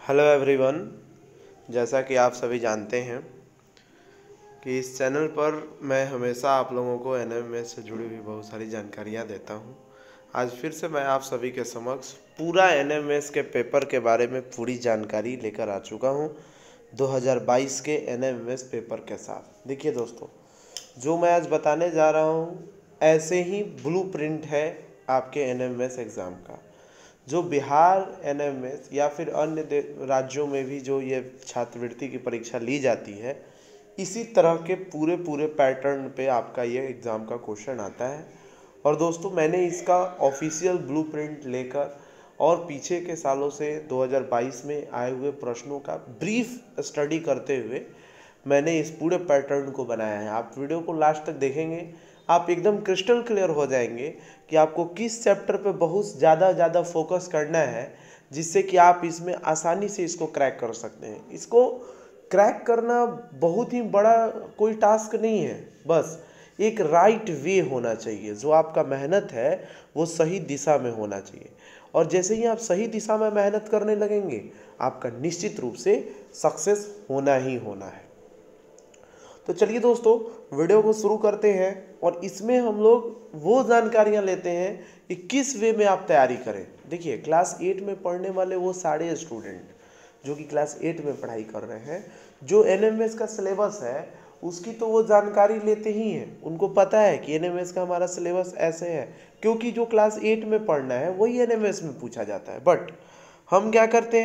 Hello everyone. जैसा कि आप सभी जानते हैं कि इस चैनल पर मैं हमेशा आप लोगों को एनएमएस से जुड़ी हुई बहुत सारी जानकारियां देता हूं। आज फिर से मैं आप सभी के समक्ष पूरा एनएमएस के पेपर के बारे में पूरी जानकारी लेकर आ चुका हूं 2022 के एनएमएस पेपर के साथ। देखिए दोस्तों, जो मैं आज बताने जा रहा हूं ऐसे ही ब्लूप्रिंट है आपके एनएमएस एग्ज़ाम का। जो बिहार एनएमएस या फिर अन्य राज्यों में भी जो ये छात्रवृत्ति की परीक्षा ली जाती है, इसी तरह के पूरे पूरे पैटर्न पे आपका ये एग्ज़ाम का क्वेश्चन आता है। और दोस्तों, मैंने इसका ऑफिशियल ब्लूप्रिंट लेकर और पीछे के सालों से 2022 में आए हुए प्रश्नों का ब्रीफ स्टडी करते हुए मैंने इस पूरे पैटर्न को बनाया है। आप वीडियो को लास्ट तक देखेंगे, आप एकदम क्रिस्टल क्लियर हो जाएंगे कि आपको किस चैप्टर पे बहुत ज़्यादा फोकस करना है, जिससे कि आप इसमें आसानी से इसको क्रैक कर सकते हैं। इसको क्रैक करना बहुत ही बड़ा कोई टास्क नहीं है, बस एक राइट वे होना चाहिए। जो आपका मेहनत है वो सही दिशा में होना चाहिए, और जैसे ही आप सही दिशा में मेहनत करने लगेंगे, आपका निश्चित रूप से सक्सेस होना ही होना है। तो चलिए दोस्तों, वीडियो को शुरू करते हैं और इसमें हम लोग वो जानकारियां लेते हैं कि किस वे में आप तैयारी करें। देखिए, क्लास 8 में पढ़ने वाले वो सारे स्टूडेंट जो कि क्लास 8 में पढ़ाई कर रहे हैं, जो एनएमएस का सिलेबस है उसकी तो वो जानकारी लेते ही हैं। उनको पता है कि एनएमएस का हमारा सिलेबस ऐसे है, क्योंकि जो क्लास 8 में पढ़ना है वही एनएमएस में पूछा जाता है। बट हम क्या करते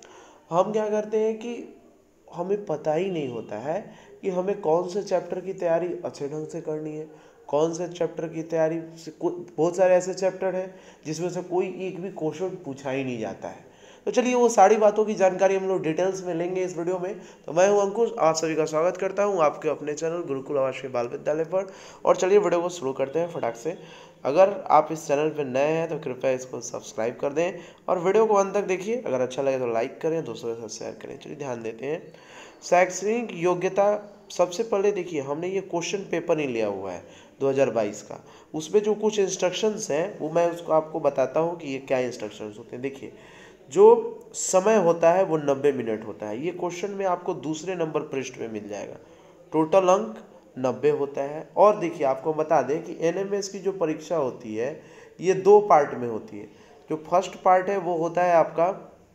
हैं कि हमें पता ही नहीं होता है कि हमें कौन से चैप्टर की तैयारी अच्छे ढंग से करनी है, कौन से चैप्टर की तैयारी से बहुत सारे ऐसे चैप्टर हैं जिसमें से कोई एक भी क्वेश्चन पूछा ही नहीं जाता है। तो चलिए, वो सारी बातों की जानकारी हम लोग डिटेल्स में लेंगे इस वीडियो में। तो मैं हूं अंकुश, आप सभी का स्वागत करता हूं आपके अपने चैनल गुरुकुल आवासीय बाल विद्यालय पर। और चलिए वीडियो को शुरू करते हैं फटाक से। अगर आप इस चैनल पर नए हैं तो कृपया इसको सब्सक्राइब कर दें और वीडियो को अंत तक देखिए। अगर अच्छा लगे तो लाइक करें, दोस्तों के साथ शेयर करें। चलिए ध्यान देते हैं। शैक्षणिक योग्यता, सबसे पहले देखिए, हमने ये क्वेश्चन पेपर ही लिया हुआ है 2022 का। उसमें जो कुछ इंस्ट्रक्शंस हैं वो मैं उसको आपको बताता हूँ कि ये क्या इंस्ट्रक्शंस होते हैं। देखिए, जो समय होता है वो 90 मिनट होता है। ये क्वेश्चन में आपको दूसरे नंबर पृष्ठ में मिल जाएगा। टोटल अंक 90 होता है। और देखिए, आपको बता दें कि एनएमएस की जो परीक्षा होती है ये 2 पार्ट में होती है। जो फर्स्ट पार्ट है वो होता है आपका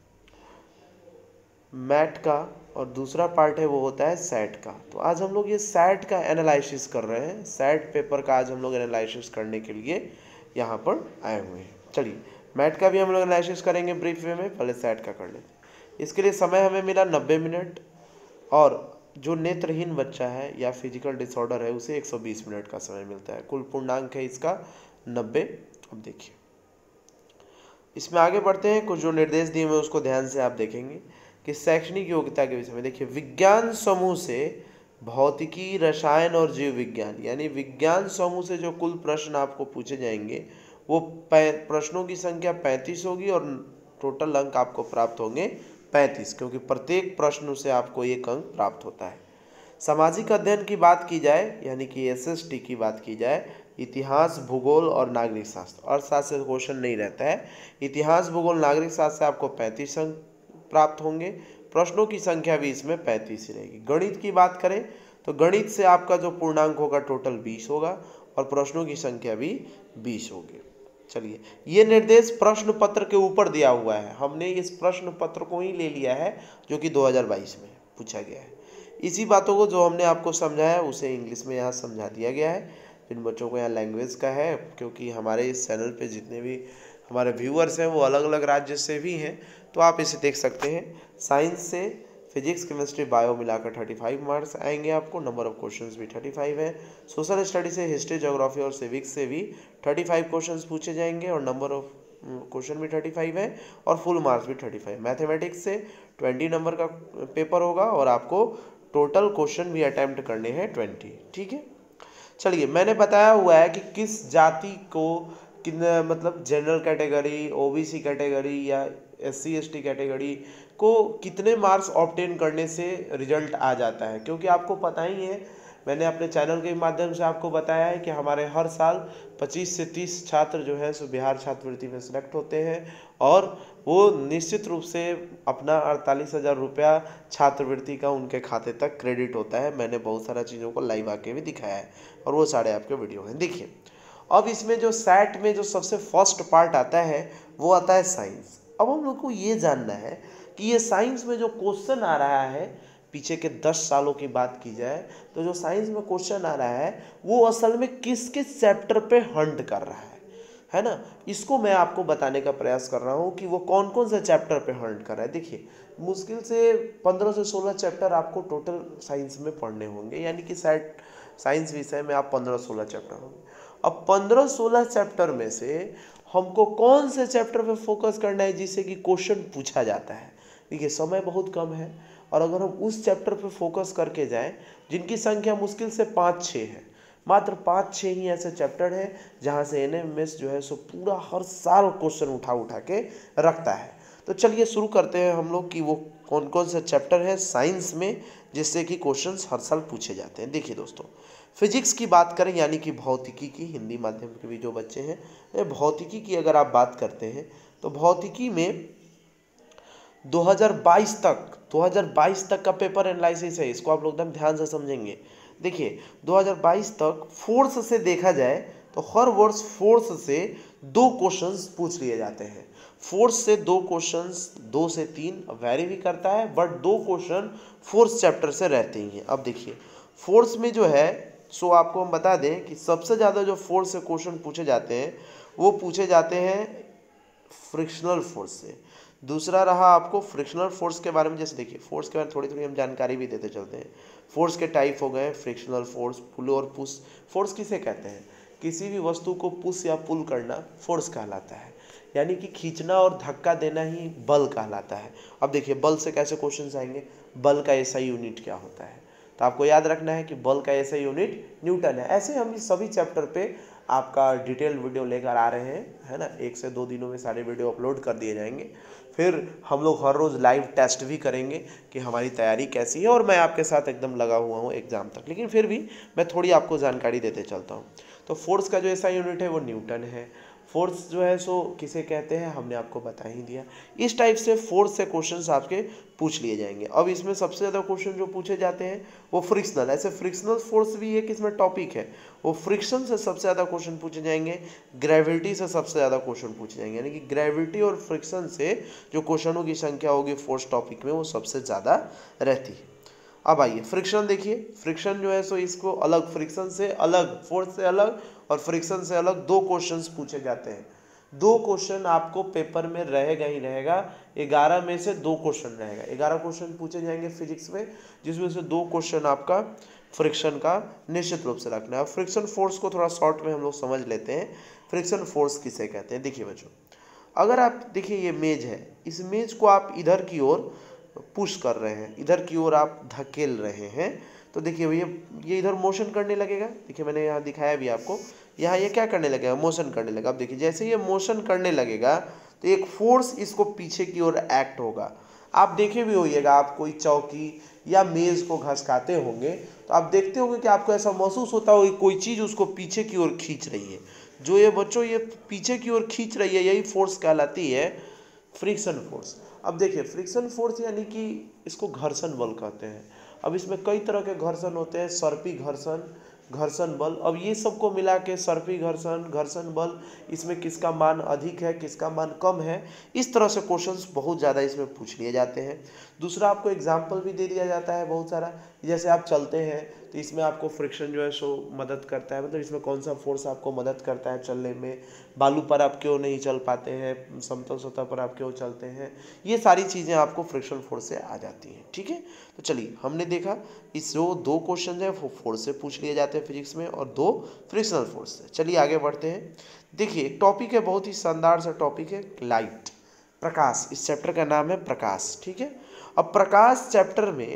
मैट का, और दूसरा पार्ट है वो होता है सैट का। तो आज हम लोग ये सैट का एनालिसिस कर रहे हैं। सैट पेपर का आज हम लोग एनालिसिस करने के लिए यहाँ पर आए हुए हैं। चलिए, मैट का भी हम लोग एनालिसिस करेंगे ब्रीफ वे में, पहले सैट का कर लेते हैं। इसके लिए समय हमें मिला 90 मिनट, और जो नेत्रहीन बच्चा है या फिजिकल डिसऑर्डर है उसे 120 मिनट का समय मिलता है। कुल पूर्णांक है इसका 90। अब देखिए, इसमें आगे बढ़ते हैं। कुछ जो निर्देश दिए हुए उसको ध्यान से आप देखेंगे कि शैक्षणिक योग्यता के विषय में देखिए, विज्ञान समूह से भौतिकी, रसायन और जीव विज्ञान, यानी विज्ञान समूह से जो कुल प्रश्न आपको पूछे जाएंगे वो प्रश्नों की संख्या 35 होगी, और टोटल अंक आपको प्राप्त होंगे 35, क्योंकि प्रत्येक प्रश्न से आपको 1 अंक प्राप्त होता है। सामाजिक अध्ययन की बात की जाए, यानी कि एसएसटी की बात की जाए, इतिहास, भूगोल और नागरिक शास्त्र, अर्थशास्त्र से क्वेश्चन नहीं रहता है। इतिहास, भूगोल, नागरिक शास्त्र से आपको 35 अंक प्राप्त होंगे। प्रश्नों की संख्या भी इसमें 35 ही रहेगी। गणित की बात करें तो गणित से आपका जो पूर्णांक होगा टोटल 20 होगा, और प्रश्नों की संख्या भी 20 होगी। चलिए, ये निर्देश प्रश्न पत्र के ऊपर दिया हुआ है। हमने इस प्रश्न पत्र को ही ले लिया है जो कि 2022 में पूछा गया है। इसी बातों को जो हमने आपको समझाया उसे इंग्लिश में यहाँ समझा दिया गया है। जिन बच्चों को यहाँ लैंग्वेज का है, क्योंकि हमारे इस चैनल पे जितने भी हमारे व्यूअर्स हैं वो अलग अलग राज्य से भी हैं, तो आप इसे देख सकते हैं। साइंस से फिजिक्स, केमिस्ट्री, बायो मिलाकर 35 मार्क्स आएंगे आपको। नंबर ऑफ क्वेश्चंस भी 35 है। सोशल स्टडी से, हिस्ट्री, ज्योग्राफी और सिविक्स से भी 35 क्वेश्चंस पूछे जाएंगे, और नंबर ऑफ क्वेश्चन भी 35 है, और फुल मार्क्स भी 35। मैथमेटिक्स से 20 नंबर का पेपर होगा, और आपको टोटल क्वेश्चन भी अटैम्प्ट करने हैं 20। ठीक है। चलिए, मैंने बताया हुआ है कि किस जाति को मतलब जनरल कैटेगरी, ओबीसी कैटेगरी या SC ST कैटेगरी को कितने मार्क्स ऑब्टेन करने से रिजल्ट आ जाता है, क्योंकि आपको पता ही है, मैंने अपने चैनल के माध्यम से आपको बताया है कि हमारे हर साल 25 से 30 छात्र जो है सो बिहार छात्रवृत्ति में सिलेक्ट होते हैं, और वो निश्चित रूप से अपना 48,000 रुपया छात्रवृत्ति का उनके खाते तक क्रेडिट होता है। मैंने बहुत सारा चीज़ों को लाइव आके भी दिखाया है और वो सारे आपके वीडियो हैं। देखिए अब इसमें जो सैट में जो सबसे फर्स्ट पार्ट आता है वो आता है साइंस। अब हम लोग को ये जानना है कि ये साइंस में जो क्वेश्चन आ रहा है, पीछे के 10 सालों की बात की जाए तो जो साइंस में क्वेश्चन आ रहा है वो असल में किस किस चैप्टर पे हंट कर रहा है ना। इसको मैं आपको बताने का प्रयास कर रहा हूँ कि वो कौन कौन से चैप्टर पे हंट कर रहा है। देखिए मुश्किल से 15 से 16 चैप्टर आपको टोटल साइंस में पढ़ने होंगे, यानी कि साइंस विषय में आप 15-16 चैप्टर होंगे। अब 15-16 चैप्टर में से हमको कौन से चैप्टर पे फोकस करना है जिससे कि क्वेश्चन पूछा जाता है। देखिए समय बहुत कम है और अगर हम उस चैप्टर पे फोकस करके जाएं जिनकी संख्या मुश्किल से 5-6 है, मात्र 5-6 ही ऐसे चैप्टर हैं जहां से एनएमएस जो है सो पूरा हर साल क्वेश्चन उठा के रखता है। तो चलिए शुरू करते हैं हम लोग कि वो कौन कौन से चैप्टर है साइंस में जिससे कि क्वेश्चंस हर साल पूछे जाते हैं। देखिए दोस्तों, फिजिक्स की बात करें यानी कि भौतिकी की, हिंदी माध्यम के भी जो बच्चे हैं, भौतिकी की अगर आप बात करते हैं तो भौतिकी में 2022 तक का पेपर एनालिसिस है। इसको आप लोग एकदम ध्यान से समझेंगे। देखिए 2022 तक फोर्स से देखा जाए तो हर वर्ष फोर्स से 2 क्वेश्चंस पूछ लिए जाते हैं। फोर्स से 2 क्वेश्चंस, 2 से 3 वेरी भी करता है, बट 2 क्वेश्चन फोर्स चैप्टर से रहते ही हैं। अब देखिए फोर्स में जो है सो आपको हम बता दें कि सबसे ज़्यादा जो फोर्स से क्वेश्चन पूछे जाते हैं वो पूछे जाते हैं फ्रिक्शनल फोर्स से। दूसरा रहा आपको फ्रिक्शनल फोर्स के बारे में, जैसे देखिए फोर्स के बारे में थोड़ी थोड़ी हम जानकारी भी देते चलते हैं। फोर्स के टाइप हो गए फ्रिक्शनल फोर्स, पुल और पुश। फोर्स किसे कहते हैं? किसी भी वस्तु को पुश या पुल करना फोर्स कहलाता है, यानी कि खींचना और धक्का देना ही बल कहलाता है। अब देखिए बल से कैसे क्वेश्चन आएंगे, बल का एसआई यूनिट क्या होता है, तो आपको याद रखना है कि बल का एसआई यूनिट न्यूटन है। ऐसे हम इस सभी चैप्टर पे आपका डिटेल वीडियो लेकर आ रहे हैं, है ना। 1 से 2 दिनों में सारे वीडियो अपलोड कर दिए जाएंगे। फिर हम लोग हर रोज़ लाइव टेस्ट भी करेंगे कि हमारी तैयारी कैसी है, और मैं आपके साथ एकदम लगा हुआ हूँ एग्ज़ाम तक, लेकिन फिर भी मैं थोड़ी आपको जानकारी देते चलता हूँ। तो फोर्स का जो एसआई यूनिट है वो न्यूटन है। फोर्स जो है सो किसे कहते हैं हमने आपको बता ही दिया। इस टाइप से फोर्स से क्वेश्चंस आपके पूछ लिए जाएंगे। अब इसमें सबसे ज़्यादा क्वेश्चन जो पूछे जाते हैं वो फ्रिक्शनल, ऐसे फ्रिक्शनल फोर्स भी एक इसमें टॉपिक है, वो फ्रिक्शन से सबसे ज़्यादा क्वेश्चन पूछे जाएंगे। ग्रेविटी से सबसे ज़्यादा क्वेश्चन पूछे जाएंगे, यानी कि ग्रेविटी और फ्रिक्शन से जो क्वेश्चनों की संख्या होगी फोर्स टॉपिक में वो सबसे ज़्यादा रहती है। अब आइए फ्रिक्शन देखिए। फ्रिक्शन जो है सो इसको अलग, फ्रिक्शन से अलग, फोर्स से अलग और फ्रिक्शन से अलग 2 क्वेश्चंस पूछे जाते हैं। 2 क्वेश्चन आपको पेपर में रहेगा ही रहेगा। 11 में से 2 क्वेश्चन रहेगा। 11 क्वेश्चन पूछे जाएंगे फिजिक्स में, जिसमें से 2 क्वेश्चन आपका फ्रिक्शन का निश्चित रूप से रखना है। फ्रिक्शन फोर्स को थोड़ा शॉर्ट में हम लोग समझ लेते हैं। फ्रिक्शन फोर्स किसे कहते हैं? देखिए बच्चों, अगर आप देखिए ये मेज है, इस मेज को आप इधर की ओर पुश कर रहे हैं, इधर की ओर आप धकेल रहे हैं, तो देखिए ये इधर मोशन करने लगेगा। देखिए मैंने यहाँ दिखाया भी आपको, यहाँ ये क्या करने लगेगा? मोशन करने लगेगा। अब देखिए जैसे ये मोशन करने लगेगा तो एक फोर्स इसको पीछे की ओर एक्ट होगा। आप देखे भी होइएगा, आप कोई चौकी या मेज़ को घसकाते होंगे तो आप देखते होंगे कि आपको ऐसा महसूस होता होगा कोई चीज़ उसको पीछे की ओर खींच रही है। जो ये बच्चों ये पीछे की ओर खींच रही है, यही फोर्स कहलाती है फ्रिक्शन फोर्स। अब देखिए फ्रिक्शन फोर्स यानी कि इसको घर्षण बल कहते हैं। अब इसमें कई तरह के घर्षण होते हैं, सर्पी घर्षण, घर्षण बल। अब ये सबको मिला के सर्पी घर्षण, घर्षण बल, इसमें किसका मान अधिक है, किसका मान कम है, इस तरह से क्वेश्चंस बहुत ज़्यादा इसमें पूछ लिए जाते हैं। दूसरा आपको एग्जाम्पल भी दे दिया जाता है बहुत सारा, जैसे आप चलते हैं तो इसमें आपको फ्रिक्शन जो है सो मदद करता है, मतलब इसमें कौन सा फोर्स आपको मदद करता है चलने में, बालू पर आप क्यों नहीं चल पाते हैं, समतल सतह पर आप क्यों चलते हैं, ये सारी चीज़ें आपको फ्रिक्शन फोर्स से आ जाती हैं। ठीक है, तो चलिए हमने देखा इस जो 2 क्वेश्चन है वो फोर्स से पूछ लिए जाते हैं फिजिक्स में और 2 फ्रिक्शनल फोर्स से। चलिए आगे बढ़ते हैं। देखिए एक टॉपिक है, बहुत ही शानदार सा टॉपिक है, लाइट, प्रकाश। इस चैप्टर का नाम है प्रकाश। ठीक है, अब प्रकाश चैप्टर में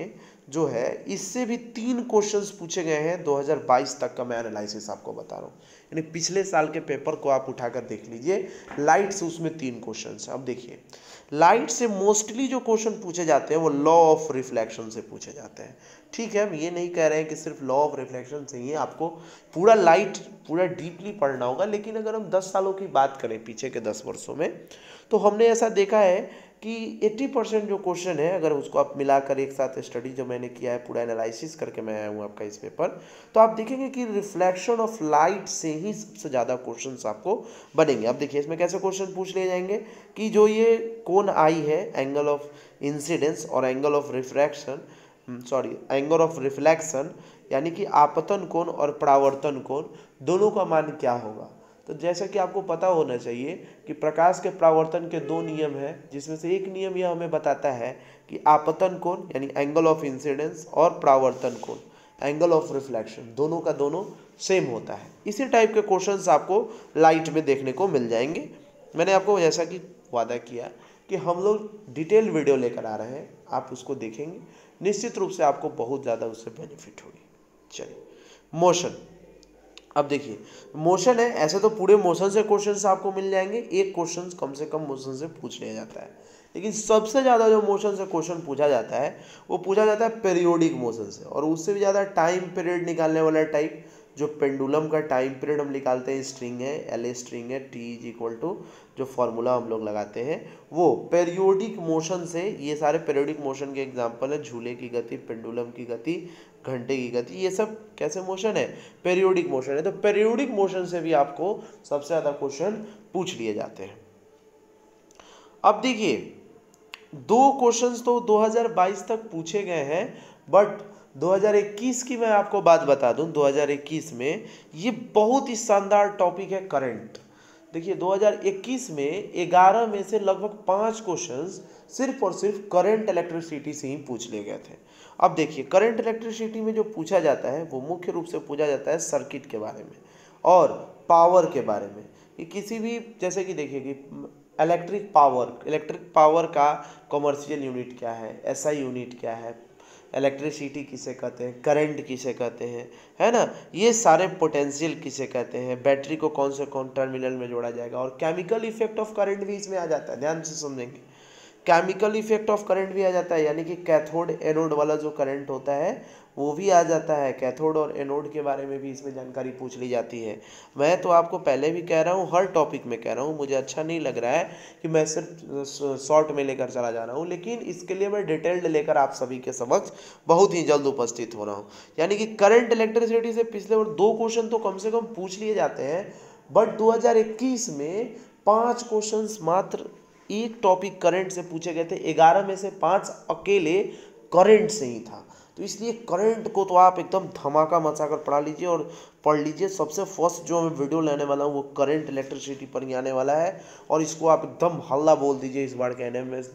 जो है इससे भी 3 क्वेश्चंस पूछे गए हैं 2022 तक का मैं एनालिसिस आपको बता रहा हूँ। यानी पिछले साल के पेपर को आप उठाकर देख लीजिए, लाइट से उसमें 3 क्वेश्चंस हैं। अब देखिए लाइट से मोस्टली जो क्वेश्चन पूछे जाते हैं वो लॉ ऑफ रिफ्लेक्शन से पूछे जाते हैं। ठीक है, हम ये नहीं कह रहे हैं कि सिर्फ लॉ ऑफ रिफ्लेक्शन से ही आपको पूरा लाइट पूरा डीपली पढ़ना होगा, लेकिन अगर हम 10 सालों की बात करें पीछे के 10 वर्षों में, तो हमने ऐसा देखा है कि 80% जो क्वेश्चन है अगर उसको आप मिलाकर एक साथ स्टडी जो मैंने किया है, पूरा एनालिसिस करके मैं आया हूँ आपका इस पेपर, तो आप देखेंगे कि रिफ्लेक्शन ऑफ लाइट से ही सबसे ज़्यादा क्वेश्चंस आपको बनेंगे। अब देखिए इसमें कैसे क्वेश्चन पूछ लिए जाएंगे कि जो ये कोण आई है, एंगल ऑफ इंसिडेंस और angle of refraction, angle of reflection, यानी कि आपतन कोण और परावर्तन कोण दोनों का मान क्या होगा। तो जैसा कि आपको पता होना चाहिए कि प्रकाश के परावर्तन के 2 नियम हैं, जिसमें से एक नियम यह हमें बताता है कि आपतन कोण यानी एंगल ऑफ इंसिडेंस और परावर्तन कोण एंगल ऑफ रिफ्लेक्शन दोनों का दोनों सेम होता है। इसी टाइप के क्वेश्चंस आपको लाइट में देखने को मिल जाएंगे। मैंने आपको जैसा कि वादा किया कि हम लोग डिटेल वीडियो लेकर आ रहे हैं, आप उसको देखेंगे, निश्चित रूप से आपको बहुत ज़्यादा उससे बेनिफिट होगी। चलिए, मोशन। अब देखिए मोशन है, ऐसे तो पूरे मोशन से क्वेश्चंस आपको मिल जाएंगे, एक क्वेश्चन कम से कम मोशन से पूछ लिया जाता है, लेकिन सबसे ज़्यादा जो मोशन से क्वेश्चन पूछा जाता है वो पूछा जाता है पेरियोडिक मोशन से, और उससे भी ज़्यादा टाइम पीरियड निकालने वाला टाइप, जो पेंडुलम का टाइम पीरियड हम निकालते हैं, स्ट्रिंग है, एल स्ट्रिंग है, टी इज इक्वल टू जो फॉर्मूला हम लोग लगाते हैं वो पेरियोडिक मोशन से। ये सारे पेरियोडिक मोशन के एग्जांपल है, झूले की गति, पेंडुलम की गति, घंटे की गति, ये सब कैसे मोशन है, पेरियोडिक मोशन है। तो पेरियोडिक मोशन से भी आपको सबसे ज़्यादा क्वेश्चन पूछ लिए जाते हैं। अब देखिए 2 क्वेश्चंस तो 2022 तक पूछे गए हैं, बट 2021 की मैं आपको बात बता दूं, 2021 में ये बहुत ही शानदार टॉपिक है, करंट। देखिए 2021 में 11 में से लगभग 5 क्वेश्चंस सिर्फ और सिर्फ करंट इलेक्ट्रिसिटी से ही पूछ लिए गए थे। अब देखिए करंट इलेक्ट्रिसिटी में जो पूछा जाता है वो मुख्य रूप से पूछा जाता है सर्किट के बारे में और पावर के बारे में, कि किसी भी, जैसे कि देखिए कि इलेक्ट्रिक पावर का कमर्शियल यूनिट क्या है, एसआई यूनिट क्या है, इलेक्ट्रिसिटी किसे कहते हैं, करंट किसे कहते हैं, है ना, ये सारे पोटेंशियल किसे कहते हैं, बैटरी को कौन से कौन टर्मिनल में जोड़ा जाएगा, और केमिकल इफेक्ट ऑफ करंट भी इसमें आ जाता है, ध्यान से समझेंगे। केमिकल इफेक्ट ऑफ करंट भी आ जाता है, यानी कि कैथोड एनोड वाला जो करंट होता है वो भी आ जाता है। कैथोड और एनोड के बारे में भी इसमें जानकारी पूछ ली जाती है। मैं तो आपको पहले भी कह रहा हूँ, हर टॉपिक में कह रहा हूँ, मुझे अच्छा नहीं लग रहा है कि मैं सिर्फ शॉर्ट में लेकर चला जा रहा हूँ, लेकिन इसके लिए मैं डिटेल्ड लेकर आप सभी के समक्ष बहुत ही जल्द उपस्थित हो रहा हूँ। यानी कि करंट इलेक्ट्रिसिटी से पिछले और 2 क्वेश्चन तो कम से कम पूछ लिए जाते हैं, बट 2021 में 5 क्वेश्चन मात्र एक टॉपिक करंट से पूछे गए थे, 11 में से 5 अकेले करंट से ही था। तो इसलिए करंट को तो आप एकदम धमाका मचाकर पढ़ा लीजिए और पढ़ लीजिए। सबसे फर्स्ट जो मैं वीडियो लेने वाला हूँ वो करंट इलेक्ट्रिसिटी पर ही आने वाला है, और इसको आप एकदम हल्ला बोल दीजिए इस बार के एनएमएस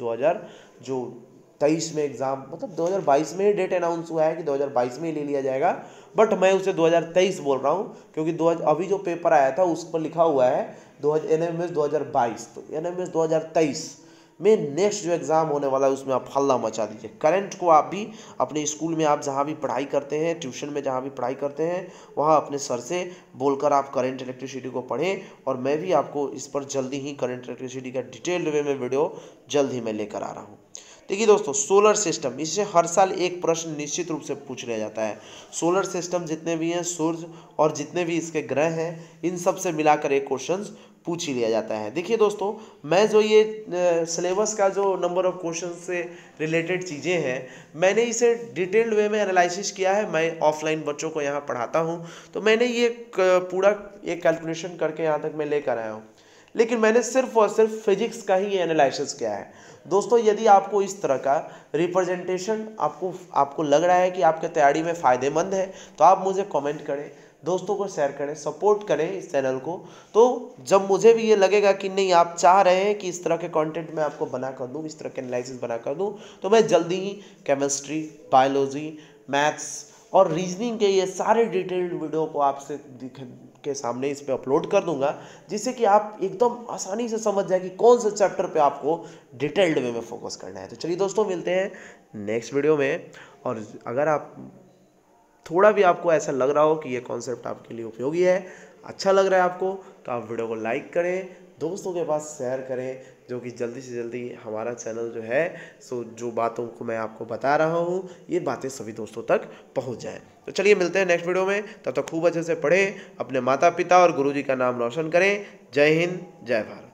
2023 में एग्जाम, मतलब 2022 में ही डेट अनाउंस हुआ है कि 2022 में ही ले लिया जाएगा, बट मैं उसे 2023 बोल रहा हूँ क्योंकि अभी जो पेपर आया था उस पर लिखा हुआ है एनएमएस 2022, तो एनएमएस 2023 में नेक्स्ट जो एग्ज़ाम होने वाला है उसमें आप हल्ला मचा दीजिए। करंट को आप भी अपने स्कूल में, आप जहाँ भी पढ़ाई करते हैं, ट्यूशन में जहाँ भी पढ़ाई करते हैं, वहाँ अपने सर से बोलकर आप करंट इलेक्ट्रिसिटी को पढ़ें, और मैं भी आपको इस पर जल्दी ही करंट इलेक्ट्रिसिटी का डिटेल्ड वे में वीडियो जल्द ही मैं लेकर आ रहा हूँ। देखिए दोस्तों, सोलर सिस्टम, इससे हर साल एक प्रश्न निश्चित रूप से पूछ लिया जाता है। सोलर सिस्टम जितने भी हैं, सूर्य और जितने भी इसके ग्रह हैं, इन सब से मिलाकर एक क्वेश्चन पूछ ही लिया जाता है। देखिए दोस्तों, मैं जो ये सिलेबस का जो नंबर ऑफ क्वेश्चन से रिलेटेड चीज़ें हैं, मैंने इसे डिटेल्ड वे में एनालिसिस किया है। मैं ऑफलाइन बच्चों को यहाँ पढ़ाता हूँ, तो मैंने ये पूरा एक कैलकुलेशन करके यहाँ तक मैं लेकर आया हूँ, लेकिन मैंने सिर्फ और सिर्फ फिजिक्स का ही एनालिसिस किया है। दोस्तों, यदि आपको इस तरह का रिप्रेजेंटेशन आपको लग रहा है कि आपके तैयारी में फ़ायदेमंद है, तो आप मुझे कमेंट करें, दोस्तों को शेयर करें, सपोर्ट करें इस चैनल को। तो जब मुझे भी ये लगेगा कि नहीं, आप चाह रहे हैं कि इस तरह के कंटेंट मैं आपको बना कर दूं, इस तरह के एनालिसिस बना कर दूं, तो मैं जल्दी ही केमिस्ट्री, बायोलॉजी, मैथ्स और रीजनिंग के ये सारे डिटेल्ड वीडियो को आपसे आपके सामने इस पे अपलोड कर दूंगा, जिससे कि आप एकदम आसानी से समझ जाए कि कौन से चैप्टर पे आपको डिटेल्ड वे में फोकस करना है। तो चलिए दोस्तों, मिलते हैं नेक्स्ट वीडियो में। और अगर आप थोड़ा भी आपको ऐसा लग रहा हो कि ये कॉन्सेप्ट आपके लिए उपयोगी है, अच्छा लग रहा है आपको, तो आप वीडियो को लाइक करें, दोस्तों के पास शेयर करें, जो कि जल्दी से जल्दी हमारा चैनल जो है सो जो बातों को मैं आपको बता रहा हूँ ये बातें सभी दोस्तों तक पहुँच जाएं। तो चलिए मिलते हैं नेक्स्ट वीडियो में, तब तक खूब अच्छे से पढ़ें, अपने माता पिता और गुरुजी का नाम रोशन करें। जय हिंद, जय भारत।